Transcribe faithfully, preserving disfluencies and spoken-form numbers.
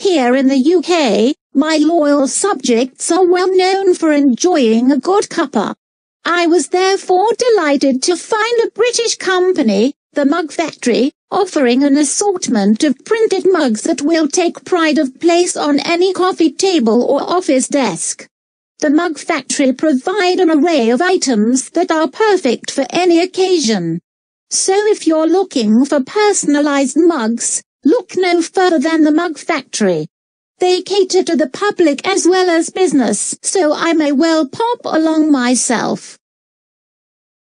Here in the U K, my loyal subjects are well known for enjoying a good cuppa. I was therefore delighted to find a British company, the Mug Factory, offering an assortment of printed mugs that will take pride of place on any coffee table or office desk. The Mug Factory provide an array of items that are perfect for any occasion. So if you're looking for personalized mugs, look no further than the Mug Factory. They cater to the public as well as business, so I may well pop along myself.